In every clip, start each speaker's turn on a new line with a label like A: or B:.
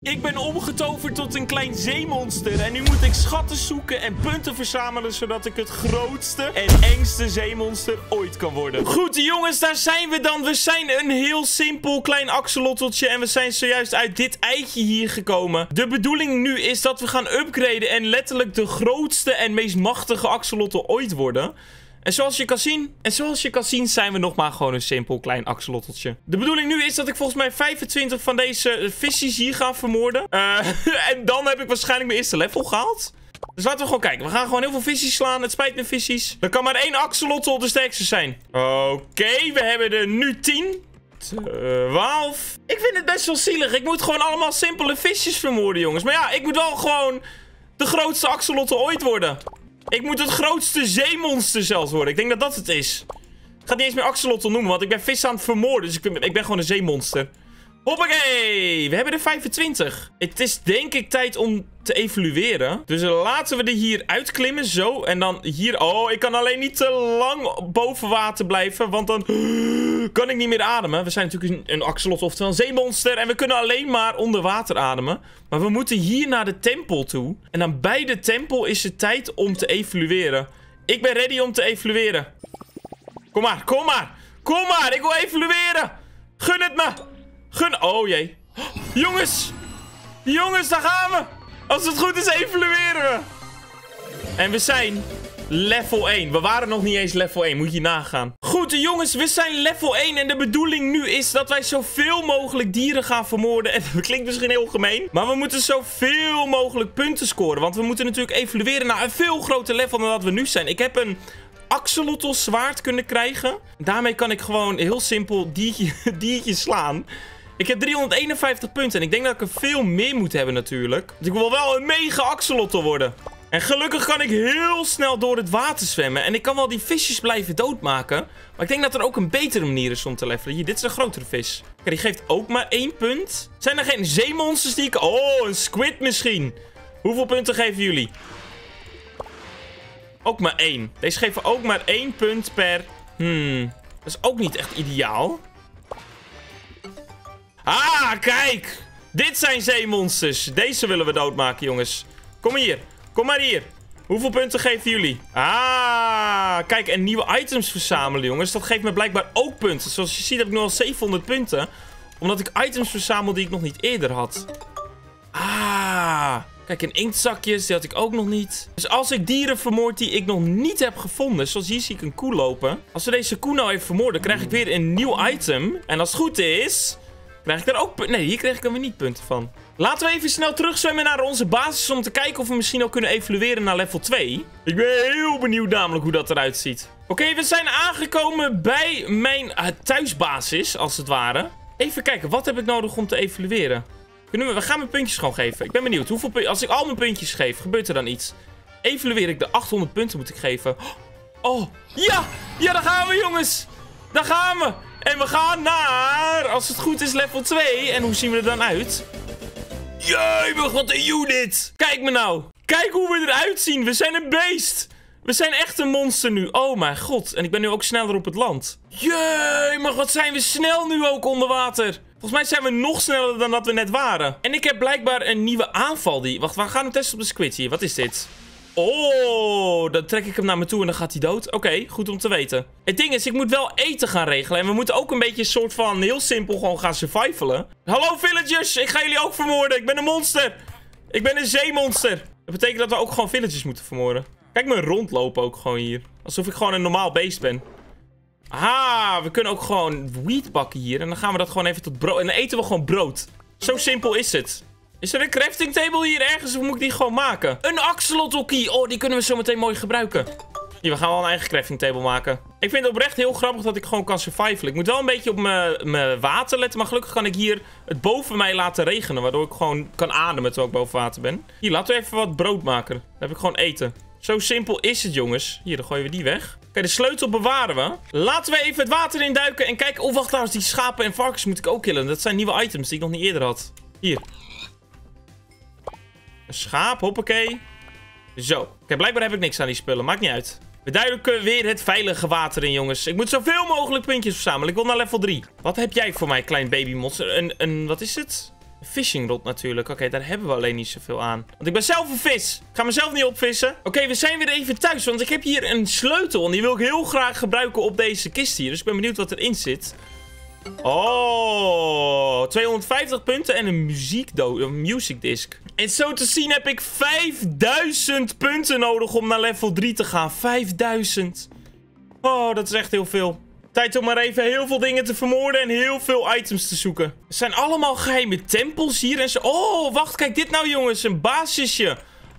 A: Ik ben omgetoverd tot een klein zeemonster en nu moet ik schatten zoeken en punten verzamelen zodat ik het grootste en engste zeemonster ooit kan worden. Goed jongens, daar zijn we dan. We zijn een heel simpel klein axolotteltje en we zijn zojuist uit dit eitje hier gekomen. De bedoeling nu is dat we gaan upgraden en letterlijk de grootste en meest machtige axolotl ooit worden. En zoals je kan zien zijn we nog maar gewoon een simpel klein axolotteltje. De bedoeling nu is dat ik volgens mij 25 van deze visjes hier ga vermoorden. En dan heb ik waarschijnlijk mijn eerste level gehaald. Dus laten we gewoon kijken. We gaan gewoon heel veel visjes slaan. Het spijt me visjes. Er kan maar één axolotl de sterkste zijn. Oké, we hebben er nu 10. 12. Ik vind het best wel zielig. Ik moet gewoon allemaal simpele visjes vermoorden, jongens. Maar ja, ik moet wel gewoon de grootste axolotl ooit worden. Ik moet het grootste zeemonster zelfs worden. Ik denk dat dat het is. Ik ga het niet eens meer axolotl noemen, want ik ben vis aan het vermoorden. Dus ik ben gewoon een zeemonster. Hoppakee! We hebben er 25. Het is denk ik tijd om te evolueren. Dus laten we er hier uitklimmen. Zo. En dan hier. Oh, ik kan alleen niet te lang boven water blijven. Want dan kan ik niet meer ademen. We zijn natuurlijk een axolotl, oftewel een zeemonster. En we kunnen alleen maar onder water ademen. Maar we moeten hier naar de tempel toe. En dan bij de tempel is het tijd om te evolueren. Ik ben ready om te evolueren. Kom maar, kom maar. Kom maar, ik wil evolueren. Gun het me. Oh jee. Jongens. Jongens, daar gaan we. Als het goed is, evolueren we. En we zijn level 1. We waren nog niet eens level 1. Moet je nagaan. Goed, jongens. We zijn level 1. En de bedoeling nu is dat wij zoveel mogelijk dieren gaan vermoorden. En dat klinkt misschien heel gemeen. Maar we moeten zoveel mogelijk punten scoren. Want we moeten natuurlijk evolueren naar een veel groter level dan dat we nu zijn. Ik heb een axolotl zwaard kunnen krijgen. Daarmee kan ik gewoon heel simpel diertjes slaan. Ik heb 351 punten en ik denk dat ik er veel meer moet hebben natuurlijk. Want ik wil wel een mega axolotl worden. En gelukkig kan ik heel snel door het water zwemmen. En ik kan wel die visjes blijven doodmaken. Maar ik denk dat er ook een betere manier is om te levelen. Hier, dit is een grotere vis. Kijk, die geeft ook maar 1 punt. Zijn er geen zeemonsters die ik... Oh, een squid misschien. Hoeveel punten geven jullie? Ook maar 1. Deze geven ook maar 1 punt per... Dat is ook niet echt ideaal. Ah, kijk. Dit zijn zeemonsters. Deze willen we doodmaken, jongens. Kom hier. Kom maar hier. Hoeveel punten geven jullie? Ah, kijk. En nieuwe items verzamelen, jongens. Dat geeft me blijkbaar ook punten. Zoals je ziet heb ik nu al 700 punten. Omdat ik items verzamel die ik nog niet eerder had. Ah... Kijk, en inktzakjes, die had ik ook nog niet. Dus als ik dieren vermoord die ik nog niet heb gevonden. Zoals hier zie ik een koe lopen. Als we deze koe nou even vermoorden, krijg ik weer een nieuw item. En als het goed is, krijg ik daar ook punten. Nee, hier krijg ik er weer niet punten van. Laten we even snel terugzwemmen naar onze basis. Om te kijken of we misschien ook kunnen evolueren naar level 2. Ik ben heel benieuwd namelijk hoe dat eruit ziet. Oké, we zijn aangekomen bij mijn thuisbasis, als het ware. Even kijken, wat heb ik nodig om te evolueren? We gaan mijn puntjes gewoon geven. Ik ben benieuwd. Als ik al mijn puntjes geef, gebeurt er dan iets? Evalueer ik de 800 punten moet ik geven. Oh, ja! Ja, daar gaan we, jongens! Daar gaan we! En we gaan naar, als het goed is, level 2. En hoe zien we er dan uit? Jee, wat een unit! Kijk me nou! Kijk hoe we eruit zien! We zijn een beest! We zijn echt een monster nu. Oh mijn god. En ik ben nu ook sneller op het land. Jee, maar wat zijn we snel nu ook onder water. Volgens mij zijn we nog sneller dan dat we net waren. En ik heb blijkbaar een nieuwe aanval die... Wacht, we gaan hem testen op de squid hier. Wat is dit? Oh, dan trek ik hem naar me toe en dan gaat hij dood. Oké, goed om te weten. Het ding is, ik moet wel eten gaan regelen. En we moeten ook een beetje een soort van heel simpel gewoon gaan survivalen. Hallo villagers, ik ga jullie ook vermoorden. Ik ben een monster. Ik ben een zeemonster. Dat betekent dat we ook gewoon villagers moeten vermoorden. Kijk me rondlopen ook gewoon hier. Alsof ik gewoon een normaal beest ben. Ah, we kunnen ook gewoon wheat bakken hier. En dan gaan we dat gewoon even tot brood. En dan eten we gewoon brood. Zo simpel is het. Is er een crafting table hier ergens? Of moet ik die gewoon maken? Een axolotl key. Oh, die kunnen we zo meteen mooi gebruiken. Hier, we gaan wel een eigen crafting table maken. Ik vind het oprecht heel grappig dat ik gewoon kan survivalen. Ik moet wel een beetje op mijn water letten. Maar gelukkig kan ik hier het boven mij laten regenen. Waardoor ik gewoon kan ademen terwijl ik boven water ben. Hier, laten we even wat brood maken. Dan heb ik gewoon eten. Zo simpel is het, jongens. Hier, dan gooien we die weg. Kijk, de sleutel bewaren we. Laten we even het water induiken en kijken. Oh, wacht trouwens, die schapen en varkens moet ik ook killen. Dat zijn nieuwe items die ik nog niet eerder had. Hier. Een schaap, hoppakee. Zo. Kijk, blijkbaar heb ik niks aan die spullen. Maakt niet uit. We duiken weer het veilige water in, jongens. Ik moet zoveel mogelijk puntjes verzamelen. Ik wil naar level 3. Wat heb jij voor mij, klein babymonster? Wat is het? Fishing rod natuurlijk. Oké, daar hebben we alleen niet zoveel aan. Want ik ben zelf een vis. Ik ga mezelf niet opvissen. Oké, we zijn weer even thuis. Want ik heb hier een sleutel. En die wil ik heel graag gebruiken op deze kist hier. Dus ik ben benieuwd wat erin zit. Oh, 250 punten en een music disc. En zo te zien heb ik 5000 punten nodig om naar level 3 te gaan. 5000. Oh, dat is echt heel veel. Tijd om maar even heel veel dingen te vermoorden en heel veel items te zoeken. Er zijn allemaal geheime tempels hier en zo. Oh, wacht, kijk dit nou jongens. Een basisje.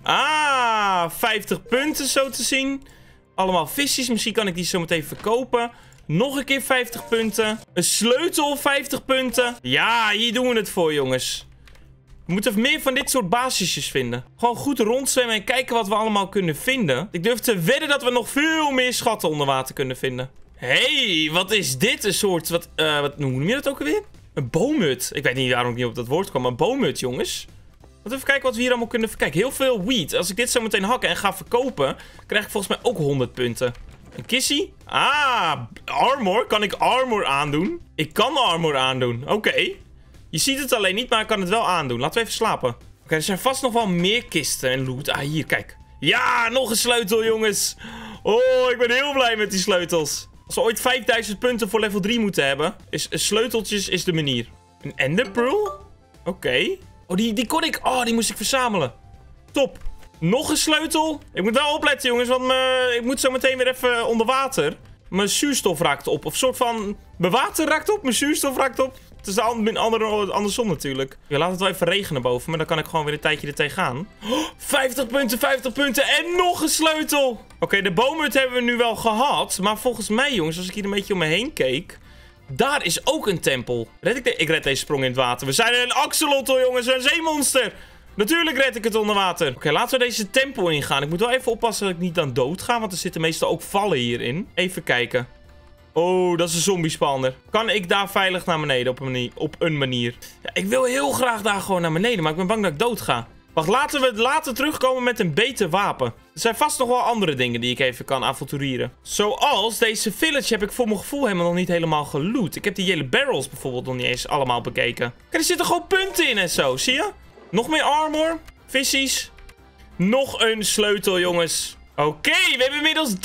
A: Ah, 50 punten zo te zien. Allemaal visjes. Misschien kan ik die zo meteen verkopen. Nog een keer 50 punten. Een sleutel, 50 punten. Ja, hier doen we het voor, jongens. We moeten meer van dit soort basisjes vinden. Gewoon goed rondzwemmen en kijken wat we allemaal kunnen vinden. Ik durf te wedden dat we nog veel meer schatten onder water kunnen vinden. Hey, wat is dit? Een soort, hoe noem je dat ook alweer? Een boomhut. Ik weet niet waarom ik niet op dat woord kwam, maar een boomhut, jongens. Laten we even kijken wat we hier allemaal kunnen verkijken. Heel veel wheat. Als ik dit zo meteen hakken en ga verkopen, krijg ik volgens mij ook 100 punten. Een kissie? Ah, armor. Kan ik armor aandoen? Ik kan armor aandoen. Oké. Je ziet het alleen niet, maar ik kan het wel aandoen. Laten we even slapen. Oké, er zijn vast nog wel meer kisten en loot. Ah, hier, kijk. Ja, nog een sleutel, jongens. Oh, ik ben heel blij met die sleutels. Als we ooit 5000 punten voor level 3 moeten hebben, is sleuteltjes is de manier. Een ender pearl? Oké. Oh, die kon ik... Oh, die moest ik verzamelen. Top. Nog een sleutel. Ik moet wel opletten, jongens, want ik moet zo meteen weer even onder water. Mijn zuurstof raakt op. Of een soort van... Mijn water raakt op, mijn zuurstof raakt op. Het is andersom natuurlijk. Ja, laat het wel even regenen boven, maar dan kan ik gewoon weer een tijdje er tegenaan. Oh, 50 punten en nog een sleutel. Oké, de boomhut hebben we nu wel gehad. Maar volgens mij, jongens, als ik hier een beetje om me heen keek... Daar is ook een tempel. Ik red deze sprong in het water. We zijn een axolotl, jongens, een zeemonster. Natuurlijk red ik het onder water. Oké, laten we deze tempel ingaan. Ik moet wel even oppassen dat ik niet aan dood ga, want er zitten meestal ook vallen hierin. Even kijken. Oh, dat is een zombie spawner. Kan ik daar veilig naar beneden op een manier? Ja, ik wil heel graag daar gewoon naar beneden, maar ik ben bang dat ik dood ga. Wacht, laten we later terugkomen met een beter wapen. Er zijn vast nog wel andere dingen die ik even kan avonturieren. Zoals deze village heb ik voor mijn gevoel helemaal nog niet helemaal geloot. Ik heb die hele barrels bijvoorbeeld nog niet eens allemaal bekeken. Kijk, er zitten gewoon punten in en zo, zie je? Nog meer armor. Vissies. Nog een sleutel, jongens. Oké, we hebben inmiddels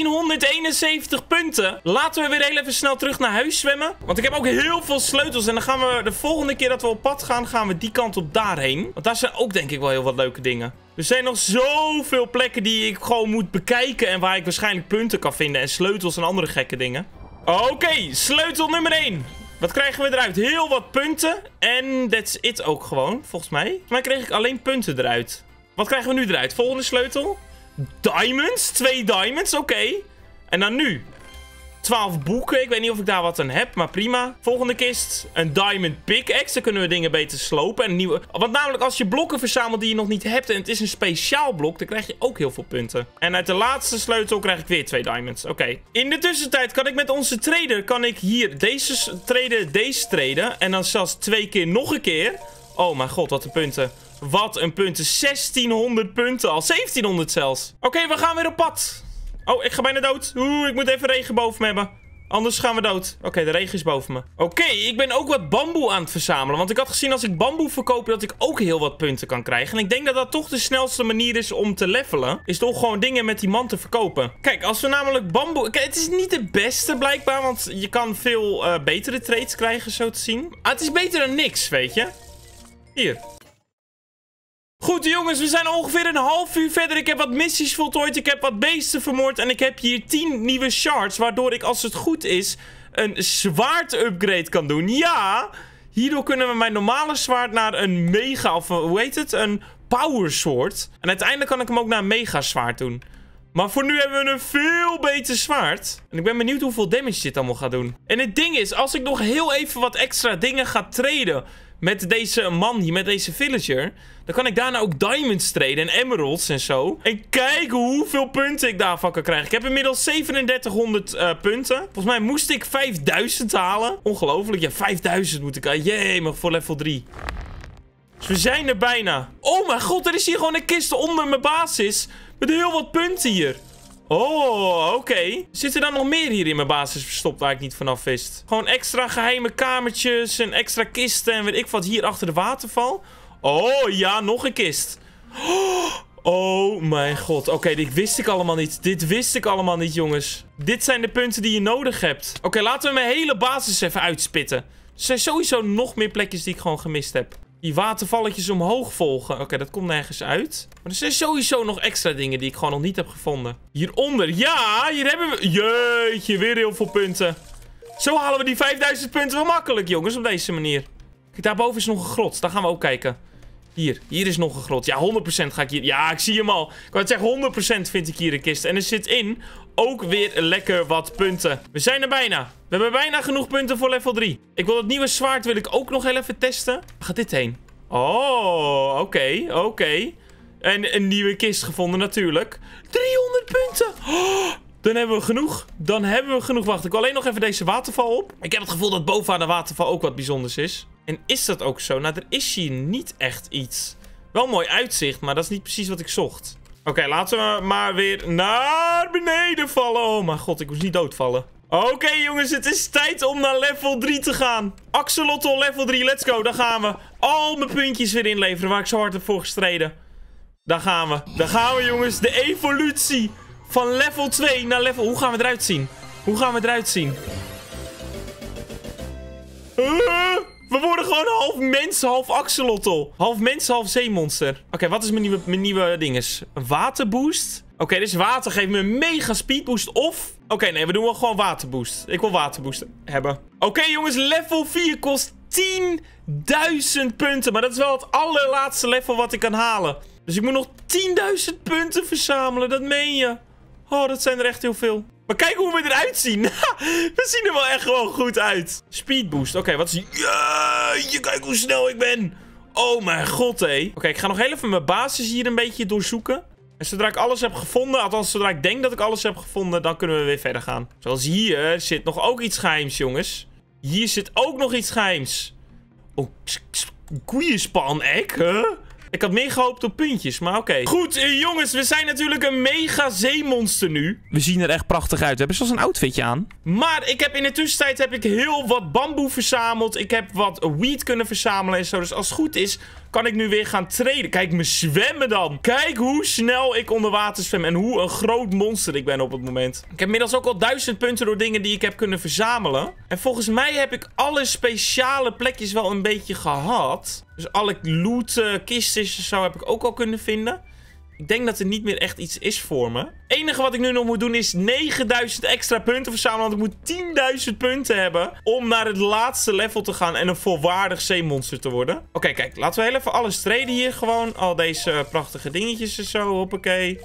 A: 1371 punten. Laten we weer heel even snel terug naar huis zwemmen. Want ik heb ook heel veel sleutels. En dan gaan we de volgende keer dat we op pad gaan, gaan we die kant op daarheen. Want daar zijn ook denk ik wel heel wat leuke dingen. Er zijn nog zoveel plekken die ik gewoon moet bekijken. En waar ik waarschijnlijk punten kan vinden. En sleutels en andere gekke dingen. Oké, sleutel nummer 1. Wat krijgen we eruit? Heel wat punten. En that's it ook gewoon, volgens mij. Volgens mij kreeg ik alleen punten eruit. Wat krijgen we nu eruit? Volgende sleutel. Diamonds? 2 diamonds, oké. En dan nu 12 boeken. Ik weet niet of ik daar wat aan heb, maar prima. Volgende kist. Een diamond pickaxe. Dan kunnen we dingen beter slopen. En nieuwe... Want namelijk als je blokken verzamelt die je nog niet hebt en het is een speciaal blok, dan krijg je ook heel veel punten. En uit de laatste sleutel krijg ik weer 2 diamonds. Oké. In de tussentijd kan ik met onze trader, kan ik hier deze traden. En dan zelfs 2 keer nog een keer. Oh mijn god, wat een punten. Wat een punten. 1600 punten al. 1700 zelfs. Oké, we gaan weer op pad. Oh, ik ga bijna dood. Oeh, ik moet even regen boven me hebben. Anders gaan we dood. Oké, de regen is boven me. Oké, ik ben ook wat bamboe aan het verzamelen. Want ik had gezien als ik bamboe verkoop dat ik ook heel wat punten kan krijgen. En ik denk dat dat toch de snelste manier is om te levelen. Is toch gewoon dingen met die man te verkopen. Kijk, als we namelijk bamboe... Kijk, het is niet de beste blijkbaar. Want je kan veel betere trades krijgen, zo te zien. Ah, het is beter dan niks, weet je. Hier. Goed jongens, we zijn ongeveer een half uur verder. Ik heb wat missies voltooid, ik heb wat beesten vermoord en ik heb hier 10 nieuwe shards, waardoor ik als het goed is een zwaard upgrade kan doen. Ja, hierdoor kunnen we mijn normale zwaard naar een mega, of hoe heet het, een power sword. En uiteindelijk kan ik hem ook naar een mega zwaard doen. Maar voor nu hebben we een veel beter zwaard. En ik ben benieuwd hoeveel damage dit allemaal gaat doen. En het ding is, als ik nog heel even wat extra dingen ga traden met deze man hier, met deze villager, dan kan ik daarna ook diamonds traden en emeralds en zo. En kijk hoeveel punten ik daarvan kan krijgen. Ik heb inmiddels 3700 punten. Volgens mij moest ik 5000 halen. Ongelooflijk. Ja, 5000 moet ik. Jee, maar voor level 3. Dus we zijn er bijna. Oh mijn god, er is hier gewoon een kist onder mijn basis. Met heel wat punten hier. Oh, oké. Zit er dan nog meer hier in mijn basis verstopt waar ik niet vanaf wist? Gewoon extra geheime kamertjes en extra kisten en weet ik wat hier achter de waterval. Oh, ja, nog een kist. Oh mijn god. Oké, dit wist ik allemaal niet. Dit wist ik allemaal niet, jongens. Dit zijn de punten die je nodig hebt. Oké, laten we mijn hele basis even uitspitten. Er zijn sowieso nog meer plekjes die ik gewoon gemist heb. Die watervalletjes omhoog volgen. Oké, dat komt nergens uit. Maar er zijn sowieso nog extra dingen die ik gewoon nog niet heb gevonden. Hieronder. Ja, hier hebben we... Jeetje, weer heel veel punten. Zo halen we die 5000 punten wel makkelijk, jongens, op deze manier. Kijk, daarboven is nog een grot. Daar gaan we ook kijken. Hier is nog een grot. Ja, 100% ga ik hier... Ja, ik zie hem al. Ik wou het zeggen, 100% vind ik hier een kist. En er zit in ook weer lekker wat punten. We zijn er bijna. We hebben bijna genoeg punten voor level 3. Ik wil het nieuwe zwaard wil ik ook nog heel even testen. Waar gaat dit heen? Oh, oké. En een nieuwe kist gevonden natuurlijk. 300 punten. Oh, dan hebben we genoeg. Wacht, ik wil alleen nog even deze waterval op. Ik heb het gevoel dat bovenaan de waterval ook wat bijzonders is. En is dat ook zo? Nou, er is hier niet echt iets. Wel mooi uitzicht, maar dat is niet precies wat ik zocht. Oké, laten we maar weer naar beneden vallen. Oh mijn god, ik moest niet doodvallen. Oké, jongens, het is tijd om naar level 3 te gaan. Axolotl level 3, let's go. Daar gaan we. Al mijn puntjes weer inleveren waar ik zo hard heb voor gestreden. Daar gaan we, jongens. De evolutie van level 2 naar level... Hoe gaan we eruit zien? We worden gewoon half mens, half axolotl. Half mens, half zeemonster. Oké, wat is mijn nieuwe dinges? Een waterboost? Oké, dus water geeft me een mega speedboost of... Oké, nee, we doen wel gewoon waterboost. Ik wil waterboost hebben. Oké, jongens, level 4 kost 10.000 punten. Maar dat is wel het allerlaatste level wat ik kan halen. Dus ik moet nog 10.000 punten verzamelen. Dat meen je. Oh, dat zijn er echt heel veel. Maar kijk hoe we eruit zien. We zien er wel echt gewoon goed uit. Speedboost. Oké, wat is... Jeetje, kijk hoe snel ik ben. Oh mijn god, hé. Oké, ik ga nog heel even mijn basis hier een beetje doorzoeken. En zodra ik alles heb gevonden, althans zodra ik denk dat ik alles heb gevonden, dan kunnen we weer verder gaan. Zoals hier zit nog ook iets geheims, jongens. Hier zit ook nog iets geheims. Oh, koeienspan-ek, huh? Ik had meer gehoopt op puntjes, maar oké. Goed, jongens, we zijn natuurlijk een mega zeemonster nu. We zien er echt prachtig uit. We hebben zelfs een outfitje aan. Maar in de tussentijd heel wat bamboe verzameld. Ik heb wat weed kunnen verzamelen en zo. Dus als het goed is, kan ik nu weer gaan traden. Kijk me zwemmen dan. Kijk hoe snel ik onder water zwem. En hoe een groot monster ik ben op het moment. Ik heb inmiddels ook al 1000 punten door dingen die ik heb kunnen verzamelen. En volgens mij heb ik alle speciale plekjes wel een beetje gehad. Dus alle loot, kistjes en zo heb ik ook al kunnen vinden. Ik denk dat er niet meer echt iets is voor me. Het enige wat ik nu nog moet doen is 9000 extra punten verzamelen. Want ik moet 10.000 punten hebben om naar het laatste level te gaan en een volwaardig zeemonster te worden. Oké, kijk. Laten we heel even alles traden hier gewoon. Al deze prachtige dingetjes en zo. Hoppakee.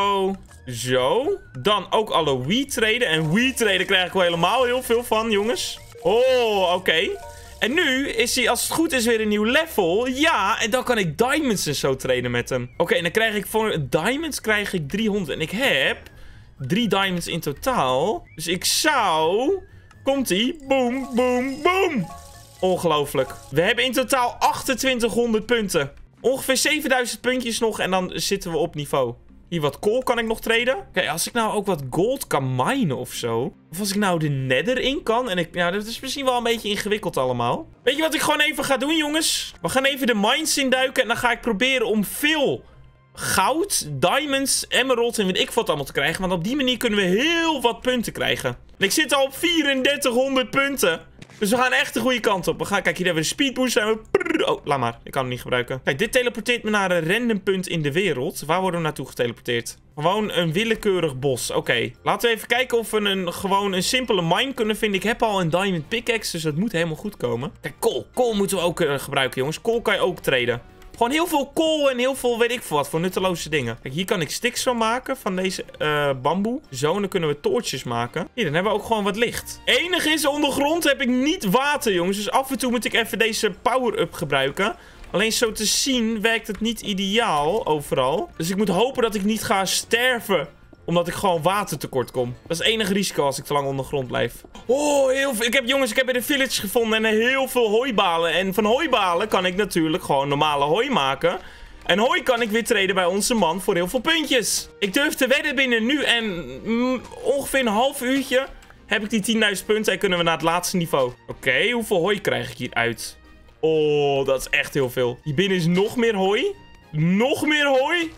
A: Zo. Dan ook alle weed traden. En weed traden krijg ik wel helemaal heel veel van, jongens. Oh, oké. En nu is hij, als het goed is, weer een nieuw level. Ja, en dan kan ik diamonds en zo trainen met hem. Oké, en dan krijg ik voor diamonds 300. En ik heb 3 diamonds in totaal. Dus ik zou... Komt-ie? Boom, boom, boom. Ongelooflijk. We hebben in totaal 2800 punten. Ongeveer 7000 puntjes nog en dan zitten we op niveau. Hier wat kool kan ik nog traden. Kijk, als ik nou ook wat gold kan minen of zo. Of als ik nou de nether in kan. En dat is misschien wel een beetje ingewikkeld allemaal. Weet je wat ik gewoon even ga doen, jongens? We gaan even de mines induiken. En dan ga ik proberen om veel goud, diamonds, emeralds en weet ik wat allemaal te krijgen. Want op die manier kunnen we heel wat punten krijgen. En ik zit al op 3400 punten. Dus we gaan echt de goede kant op. Kijk, hier hebben we de speedboost. Oh, laat maar. Ik kan hem niet gebruiken. Kijk, dit teleporteert me naar een random punt in de wereld. Waar worden we naartoe geteleporteerd? Gewoon een willekeurig bos. Oké. Laten we even kijken of we gewoon een simpele mine kunnen vinden. Ik heb al een diamond pickaxe, dus dat moet helemaal goed komen. Kijk, kool. Kool moeten we ook gebruiken, jongens. Kool kan je ook traden. Gewoon heel veel kool en heel veel weet ik veel wat voor nutteloze dingen. Kijk, hier kan ik sticks van maken van deze bamboe. Zo, en dan kunnen we toortjes maken. Hier, dan hebben we ook gewoon wat licht. Enige is, ondergrond heb ik niet water, jongens. Dus af en toe moet ik even deze power-up gebruiken. Alleen zo te zien werkt het niet ideaal overal. Dus ik moet hopen dat ik niet ga sterven. Omdat ik gewoon watertekort kom. Dat is het enige risico als ik te lang ondergrond blijf. Oh, heel veel. Ik heb bij de village gevonden en heel veel hooibalen. En van hooibalen kan ik natuurlijk gewoon normale hooi maken. En hoi kan ik weer traden bij onze man voor heel veel puntjes. Ik durf te wedden binnen nu en ongeveer een half uurtje heb ik die 10.000 punten en kunnen we naar het laatste niveau. Oké, hoeveel hoi krijg ik hier uit? Oh, dat is echt heel veel. Hier binnen is nog meer hoi. Nog meer hoi.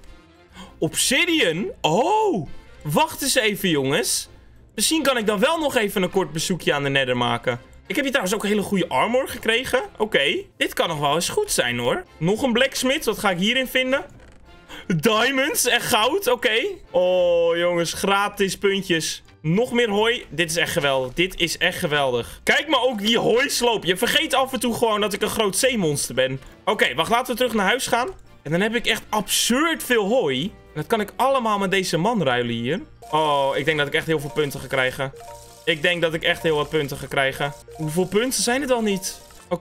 A: Obsidian? Oh, wacht eens even, jongens. Misschien kan ik dan wel nog even een kort bezoekje aan de Nether maken. Ik heb hier trouwens ook een hele goede armor gekregen. Oké, dit kan nog wel eens goed zijn, hoor. Nog een blacksmith, wat ga ik hierin vinden? Diamonds en goud, oké. Oh, jongens, gratis puntjes. Nog meer hoi. Dit is echt geweldig. Dit is echt geweldig. Kijk maar ook die hoi sloop. Je vergeet af en toe gewoon dat ik een groot zeemonster ben. Oké, wacht, laten we terug naar huis gaan. En dan heb ik echt absurd veel hoi. En dat kan ik allemaal met deze man ruilen hier. Oh, ik denk dat ik echt heel veel punten ga krijgen. Ik denk dat ik echt heel wat punten ga krijgen. Hoeveel punten zijn het al niet?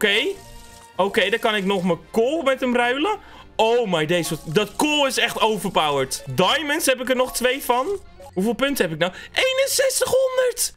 A: Oké, dan kan ik nog mijn kool met hem ruilen. Oh my days, dat kool is echt overpowered. Diamonds heb ik er nog 2 van. Hoeveel punten heb ik nou? 6100!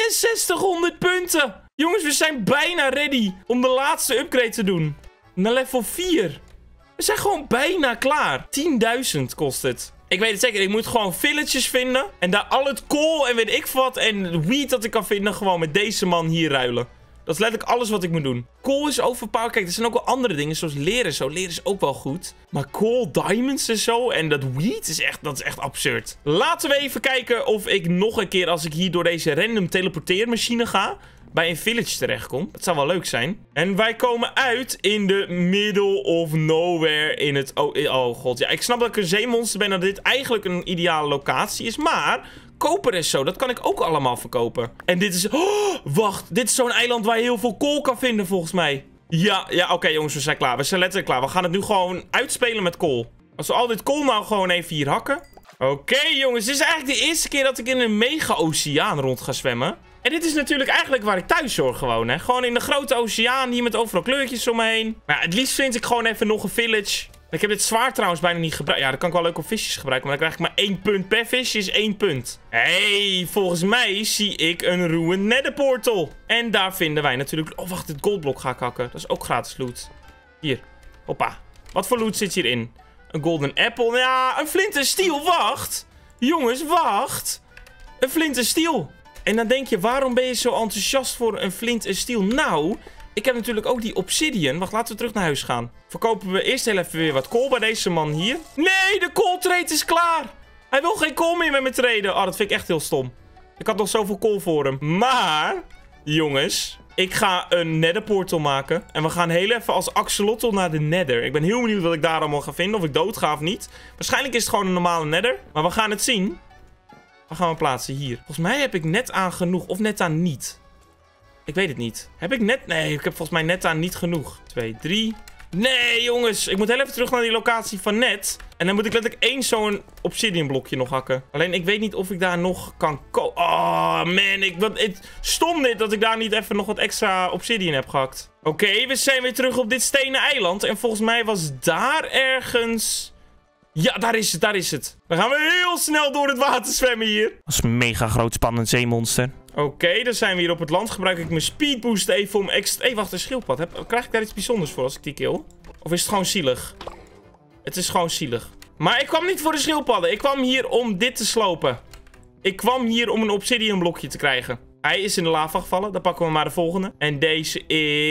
A: 6100 punten! Jongens, we zijn bijna ready om de laatste upgrade te doen. Naar level 4. We zijn gewoon bijna klaar. 10.000 kost het. Ik weet het zeker, ik moet gewoon villages vinden. En daar al het kool en weet ik wat en wheat dat ik kan vinden, gewoon met deze man hier ruilen. Dat is letterlijk alles wat ik moet doen. Kool is overpowered. Kijk, er zijn ook wel andere dingen, zoals leren zo. Leren is ook wel goed. Maar kool, diamonds en zo. En dat wheat is echt absurd. Laten we even kijken of ik nog een keer, als ik hier door deze random teleporteermachine ga, bij een village terechtkom. Dat zou wel leuk zijn. En wij komen uit in de middle of nowhere in het... Oh god, ja. Ik snap dat ik een zeemonster ben en dat dit eigenlijk een ideale locatie is. Maar koper is zo. Dat kan ik ook allemaal verkopen. En dit is... Oh, wacht. Dit is zo'n eiland waar je heel veel kool kan vinden volgens mij. Ja, oké, jongens, we zijn klaar. We zijn letterlijk klaar. We gaan het nu gewoon uitspelen met kool. Als we al dit kool nou gewoon even hier hakken. Oké, jongens. Dit is eigenlijk de eerste keer dat ik in een mega-oceaan rond ga zwemmen. En dit is natuurlijk eigenlijk waar ik thuis hoor gewoon, hè. Gewoon in de grote oceaan, hier met overal kleurtjes om me heen. Maar ja, het liefst vind ik gewoon even nog een village. Ik heb dit zwaard trouwens bijna niet gebruikt. Ja, dat kan ik wel leuk op visjes gebruiken, maar dan krijg ik maar 1 punt per visje, is 1 punt. Hey, volgens mij zie ik een ruined nether portal. En daar vinden wij natuurlijk... Oh, wacht, het goldblok ga ik hakken. Dat is ook gratis loot. Hier, hoppa. Wat voor loot zit hierin? Een golden apple. Ja, een flint en steel, wacht. Jongens, wacht. Een flint en steel. En dan denk je, waarom ben je zo enthousiast voor een flint en steel? Nou, ik heb natuurlijk ook die obsidian. Wacht, laten we terug naar huis gaan. Verkopen we eerst heel even weer wat kool bij deze man hier. Nee, de kooltrade is klaar. Hij wil geen kool meer met me traden. Oh, dat vind ik echt heel stom. Ik had nog zoveel kool voor hem. Maar, jongens, ik ga een netherportal maken. En we gaan heel even als axolotl naar de nether. Ik ben heel benieuwd wat ik daar allemaal ga vinden. Of ik dood ga of niet. Waarschijnlijk is het gewoon een normale nether. Maar we gaan het zien. Waar gaan we plaatsen? Hier. Volgens mij heb ik net aan genoeg. Of net aan niet. Ik weet het niet. Heb ik net... Nee, ik heb volgens mij net aan niet genoeg. 2, 3. Nee, jongens. Ik moet heel even terug naar die locatie van net. En dan moet ik letterlijk 1 zo'n obsidian blokje nog hakken. Alleen ik weet niet of ik daar nog kan Oh, man. Stom dit dat ik daar niet even nog wat extra obsidian heb gehakt. Oké, we zijn weer terug op dit stenen eiland. En volgens mij was daar ergens... Ja, daar is het, daar is het. Dan gaan we heel snel door het water zwemmen hier. Dat is een mega groot spannend zeemonster. Oké, dan zijn we hier op het land. Gebruik ik mijn speedboost even om extra... Hé, wacht, een schildpad. Krijg ik daar iets bijzonders voor als ik die kill? Of is het gewoon zielig? Het is gewoon zielig. Maar ik kwam niet voor de schildpadden. Ik kwam hier om dit te slopen. Ik kwam hier om een obsidian blokje te krijgen. Hij is in de lava gevallen. Dan pakken we maar de volgende. En deze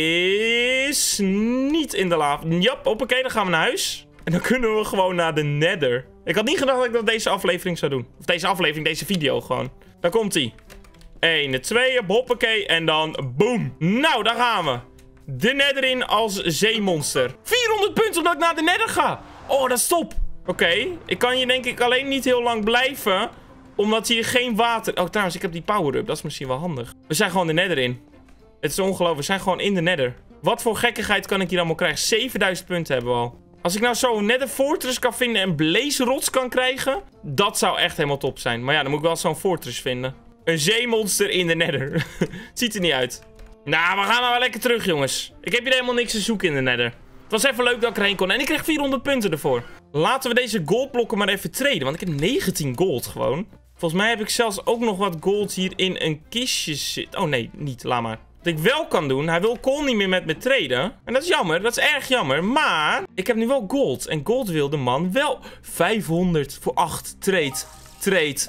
A: is niet in de lava. Jap, hoppakee, dan gaan we naar huis. En dan kunnen we gewoon naar de nether. Ik had niet gedacht dat ik dat deze aflevering zou doen. Of deze aflevering, deze video gewoon. Daar komt hij. 1, 2, hoppakee. En dan boom. Nou, daar gaan we. De nether in als zeemonster. 400 punten omdat ik naar de nether ga. Oh, dat is top. Oké. Ik kan hier denk ik alleen niet heel lang blijven. Omdat hier geen water... Oh, trouwens, ik heb die power-up. Dat is misschien wel handig. We zijn gewoon de nether in. Het is ongelooflijk. We zijn gewoon in de nether. Wat voor gekkigheid kan ik hier allemaal krijgen? 7000 punten hebben we al. Als ik nou zo'n nether fortress kan vinden en blaze rots kan krijgen, dat zou echt helemaal top zijn. Maar ja, dan moet ik wel zo'n fortress vinden. Een zeemonster in de nether. Het ziet er niet uit. Nou, we gaan maar wel lekker terug, jongens. Ik heb hier helemaal niks te zoeken in de nether. Het was even leuk dat ik erheen kon. En ik kreeg 400 punten ervoor. Laten we deze goldblokken maar even traden. Want ik heb 19 gold gewoon. Volgens mij heb ik zelfs ook nog wat gold hier in een kistje zitten. Oh nee, niet. Laat maar. Wat ik wel kan doen, hij wil Cole niet meer met me traden. En dat is jammer, dat is erg jammer. Maar ik heb nu wel gold. En gold wil de man wel 500 voor 8 trade.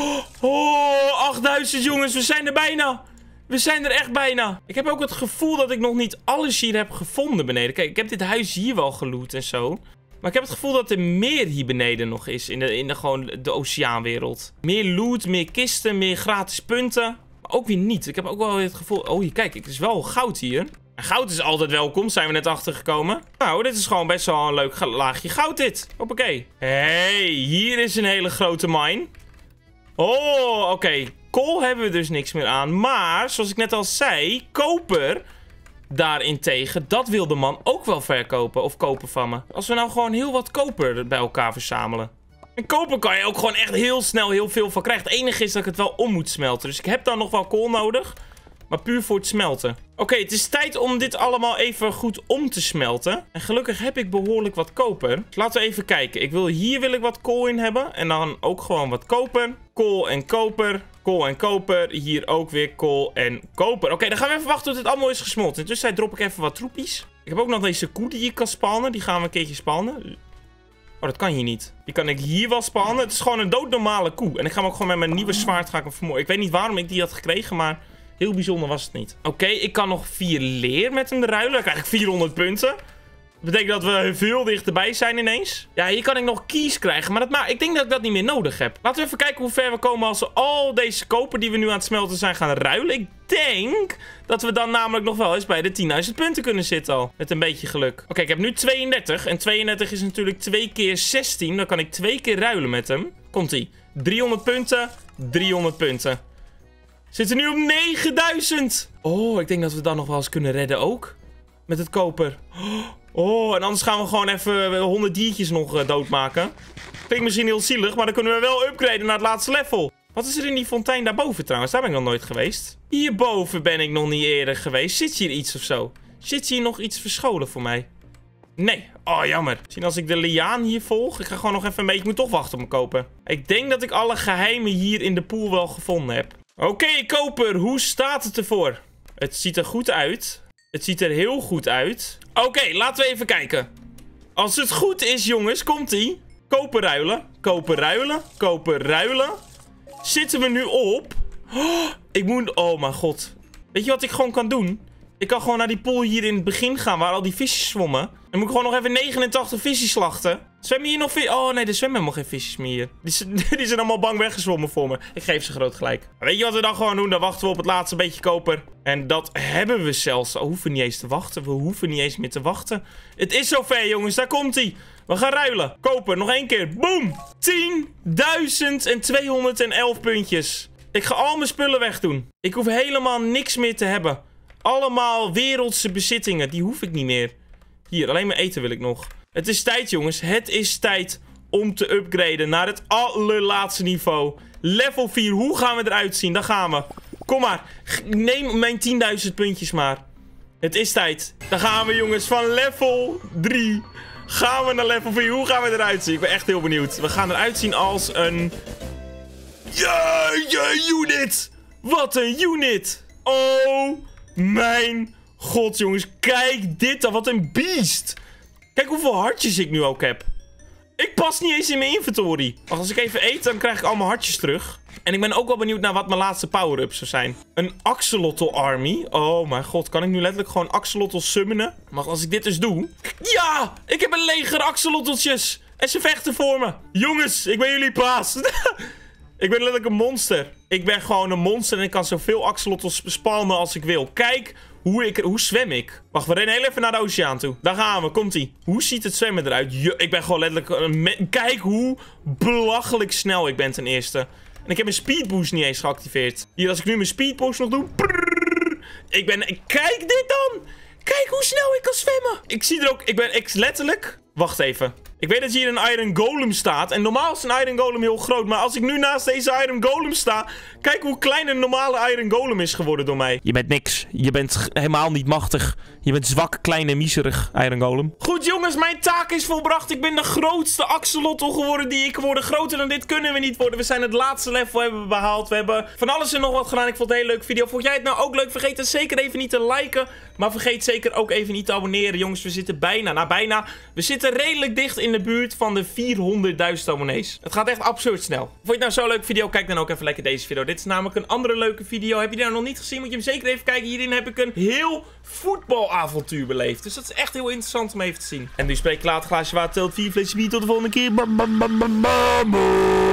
A: Oh, 8000 jongens, we zijn er bijna. We zijn er echt bijna. Ik heb ook het gevoel dat ik nog niet alles hier heb gevonden beneden. Kijk, ik heb dit huis hier wel geloot en zo. Maar ik heb het gevoel dat er meer hier beneden nog is. In gewoon de oceaanwereld. Meer loot, meer kisten, meer gratis punten. Maar ook weer niet. Ik heb ook wel het gevoel... Oh, hier, kijk, het is wel goud hier. En goud is altijd welkom, zijn we net achtergekomen. Nou, dit is gewoon best wel een leuk laagje goud dit. Hoppakee. Hey, hier is een hele grote mine. Oh, oké. Kool hebben we dus niks meer aan. Maar, zoals ik net al zei, koper... Daarentegen, dat wil de man ook wel verkopen of kopen van me. Als we nou gewoon heel wat koper bij elkaar verzamelen. En koper kan je ook gewoon echt heel snel heel veel van krijgen. Het enige is dat ik het wel om moet smelten. Dus ik heb dan nog wel kool nodig. Maar puur voor het smelten. Oké, het is tijd om dit allemaal even goed om te smelten. En gelukkig heb ik behoorlijk wat koper. Dus laten we even kijken. Hier wil ik wat kool in hebben. En dan ook gewoon wat koper. Kool en koper. Kool en koper. Hier ook weer kool en koper. Oké, dan gaan we even wachten tot dit allemaal is gesmolten. Intussen drop ik even wat troepies. Ik heb ook nog deze koe die ik kan spannen. Die gaan we een keertje spannen. Oh, dat kan hier niet. Die kan ik hier wel spannen. Het is gewoon een doodnormale koe. En ik ga hem ook gewoon met mijn nieuwe zwaard vermoorden. Ik weet niet waarom ik die had gekregen, maar... Heel bijzonder was het niet. Oké, ik kan nog 4 leer met hem ruilen. Dan krijg ik 400 punten. Dat betekent dat we veel dichterbij zijn ineens. Ja, hier kan ik nog keys krijgen. Maar ik denk dat ik dat niet meer nodig heb. Laten we even kijken hoe ver we komen als we al deze koper die we nu aan het smelten zijn gaan ruilen. Ik denk dat we dan namelijk nog wel eens bij de 10.000 punten kunnen zitten al. Met een beetje geluk. Oké, ik heb nu 32. En 32 is natuurlijk 2 keer 16. Dan kan ik 2 keer ruilen met hem. Komt-ie. 300 punten. 300 punten. Zitten nu op 9000. Oh, ik denk dat we dan nog wel eens kunnen redden ook. Met het koper. Oh, en anders gaan we gewoon even 100 diertjes nog doodmaken. Klinkt misschien heel zielig, maar dan kunnen we wel upgraden naar het laatste level. Wat is er in die fontein daarboven trouwens? Daar ben ik nog nooit geweest. Hierboven ben ik nog niet eerder geweest. Zit hier iets of zo? Zit hier nog iets verscholen voor mij? Nee. Oh, jammer. Misschien als ik de liaan hier volg. Ik ga gewoon nog even een beetje... Ik moet toch wachten op mijn koper. Ik denk dat ik alle geheimen hier in de pool wel gevonden heb. Oké, koper. Hoe staat het ervoor? Het ziet er goed uit. Het ziet er heel goed uit. Oké, laten we even kijken. Als het goed is, jongens, komt-ie. Koper ruilen. Koper ruilen. Koper ruilen. Zitten we nu op? Oh, ik moet... Oh, mijn god. Weet je wat ik gewoon kan doen? Ik kan gewoon naar die pool hier in het begin gaan, waar al die visjes zwommen. Dan moet ik gewoon nog even 89 visjes slachten. Zwemmen hier nog visjes? Oh nee, er zwemmen helemaal geen visjes meer hier. Die zijn allemaal bang weggezwommen voor me. Ik geef ze groot gelijk. Maar weet je wat we dan gewoon doen? Dan wachten we op het laatste beetje koper. En dat hebben we zelfs. We hoeven niet eens te wachten. We hoeven niet eens meer te wachten. Het is zover, jongens. Daar komt hij. We gaan ruilen. Koper, nog 1 keer. Boom! 10.211 puntjes. Ik ga al mijn spullen wegdoen. Ik hoef helemaal niks meer te hebben. Allemaal wereldse bezittingen. Die hoef ik niet meer. Hier, alleen mijn eten wil ik nog. Het is tijd, jongens. Het is tijd om te upgraden naar het allerlaatste niveau. Level 4. Hoe gaan we eruit zien? Daar gaan we. Kom maar. Neem mijn 10.000 puntjes maar. Het is tijd. Daar gaan we, jongens. Van level 3 gaan we naar level 4. Hoe gaan we eruit zien? Ik ben echt heel benieuwd. We gaan eruit zien als een... unit. Wat een unit. Oh mijn god, jongens. Kijk dit dan. Wat een beest. Kijk hoeveel hartjes ik nu ook heb. Ik pas niet eens in mijn inventory. Wacht, als ik even eet, dan krijg ik al mijn hartjes terug. En ik ben ook wel benieuwd naar wat mijn laatste power-ups zou zijn. Een axolotl army. Oh mijn god, kan ik nu letterlijk gewoon axolotls summonen? Maar als ik dit dus doe... Ja! Ik heb een leger axolotltjes. En ze vechten voor me. Jongens, ik ben jullie baas. Ik ben letterlijk een monster. Ik ben gewoon een monster en ik kan zoveel axolotls spannen als ik wil. Kijk hoe zwem ik. Wacht, we rennen heel even naar de oceaan toe. Daar gaan we, komt-ie. Hoe ziet het zwemmen eruit? Ik ben gewoon letterlijk... Kijk hoe belachelijk snel ik ben ten eerste. En ik heb mijn speedboost niet eens geactiveerd. Hier, als ik nu mijn speedboost nog doe... Kijk dit dan! Kijk hoe snel ik kan zwemmen! Ik zie er ook... Ik letterlijk... Wacht even. Ik weet dat hier een Iron Golem staat. En normaal is een Iron Golem heel groot. Maar als ik nu naast deze Iron Golem sta... Kijk hoe klein een normale Iron Golem is geworden door mij. Je bent niks. Je bent helemaal niet machtig. Je bent zwak, klein en miserig, Iron Golem. Goed jongens, mijn taak is volbracht. Ik ben de grootste axolotl geworden die ik word. Groter dan dit kunnen we niet worden. We zijn het laatste level hebben we behaald. We hebben van alles en nog wat gedaan. Ik vond het een hele leuke video. Vond jij het nou ook leuk? Vergeet het zeker even niet te liken. Maar vergeet zeker ook even niet te abonneren. Jongens, we zitten bijna. We zitten redelijk dicht in de buurt van de 400.000 abonnees. Het gaat echt absurd snel. Vond je het nou zo'n leuke video? Kijk dan ook even lekker deze video. Dit is namelijk een andere leuke video. Heb je die nou nog niet gezien? Moet je hem zeker even kijken. Hierin heb ik een heel voetbalavontuur beleefd. Dus dat is echt heel interessant om even te zien. En nu spreek ik later. Glaasje water, telt 4 flesje bier. Tot de volgende keer.